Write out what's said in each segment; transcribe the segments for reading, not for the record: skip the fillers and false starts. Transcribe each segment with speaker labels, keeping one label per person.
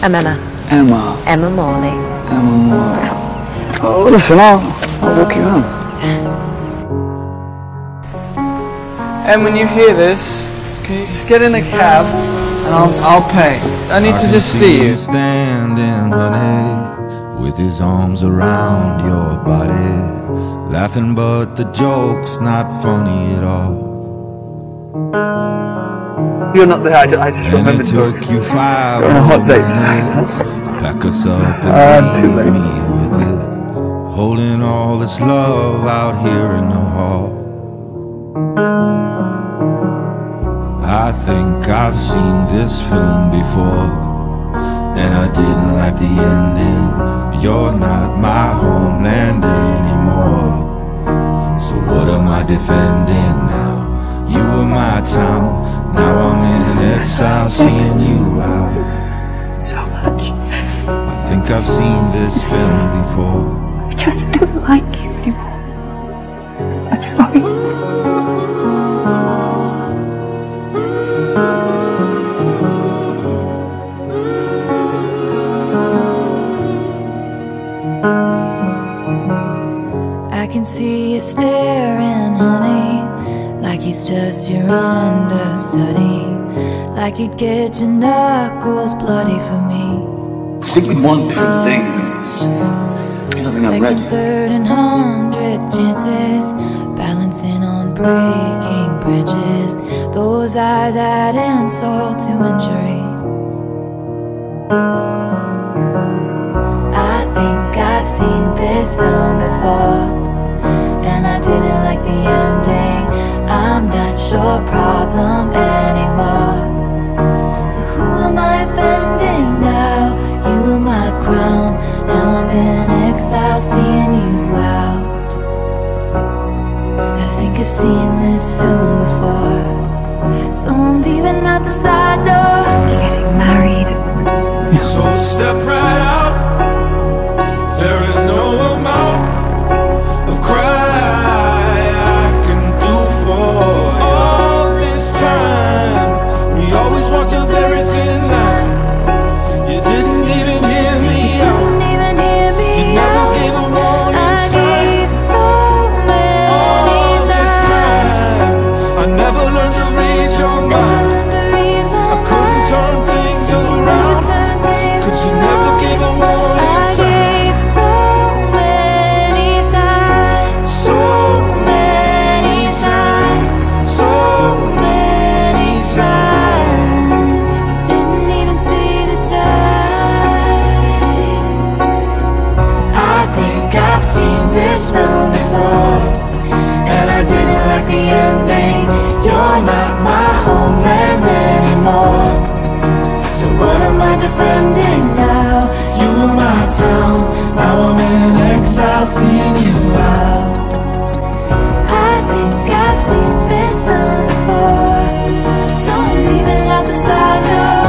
Speaker 1: I'm Emma.
Speaker 2: Emma.
Speaker 1: Emma Morley.
Speaker 2: Emma Morley. Oh, listen, I'll walk you home. And when you hear this, can you just get in a cab and I'll pay. I need to just see you.
Speaker 3: Standing, honey, with his arms around your body, laughing, but the joke's not funny at all.
Speaker 2: You're not there. I just remembered.
Speaker 3: It took you 5
Speaker 2: We're on a hot date
Speaker 3: minutes to pack us up
Speaker 2: I'm
Speaker 3: and
Speaker 2: too
Speaker 3: leave
Speaker 2: late.
Speaker 3: me with it, holding all this love out here in the hall. I think I've seen this film before, and I didn't like the ending. You're not my homeland anymore, so what am I defending now? You were my town, now I'm in exile, seeing you out.
Speaker 4: So much.
Speaker 3: I think I've seen this film before.
Speaker 4: I just don't like you anymore. I'm sorry.
Speaker 5: I can see you staring, honey, like he's just your understudy, like you'd get your knuckles bloody for me.
Speaker 2: I think we want different things. I don't think I'm ready.
Speaker 5: Second, third, and 100th chances, balancing on breaking branches. Those eyes add insult to injury. I think I've seen this film before, and I didn't like the ending. I'm not your problem anymore, so who am I offending now? You were my crown, now I'm in exile, seeing you out. I think I've seen this film before, so I'm leaving out the side door.
Speaker 4: Getting married.
Speaker 3: So step right out. There is no amount of cry I can do for all this time. We always walked a very thin line. You didn't even hear me out. You never gave a warning sign.
Speaker 5: I gave so many
Speaker 3: All this
Speaker 5: signs.
Speaker 3: time I never learned to read your mind. I couldn't turn things around, 'cause you never gave a warning sign.
Speaker 5: So many signs,
Speaker 3: So many signs, so many signs.
Speaker 5: you didn't even see the signs.
Speaker 3: I think I've seen this film before, and I didn't like the ending. You're not my homeland anymore, so what am I defending now? You were my town, now I'm in exile, seeing you out.
Speaker 5: I think I've seen this film before, so I'm leaving out the side door.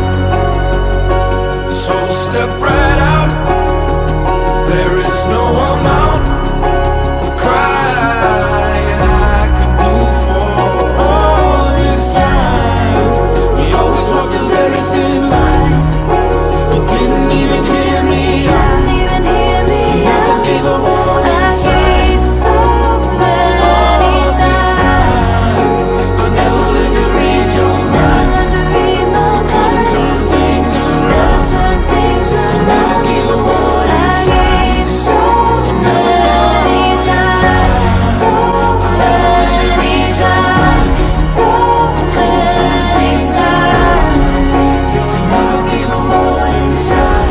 Speaker 3: So step right out. There is no amount of crying I can do for all this time. We always walked a very thin line. You didn't even hear me out.
Speaker 5: Didn't even hear me
Speaker 3: You never
Speaker 5: out.
Speaker 3: gave a warning
Speaker 5: I
Speaker 3: sign.
Speaker 5: gave so many
Speaker 3: All this
Speaker 5: signs.
Speaker 3: time I never learned to read your mind. Couldn't turn things around, so never gave a warning sign.
Speaker 5: So many signs, so many signs, so many signs.
Speaker 3: So never gave a warning sign.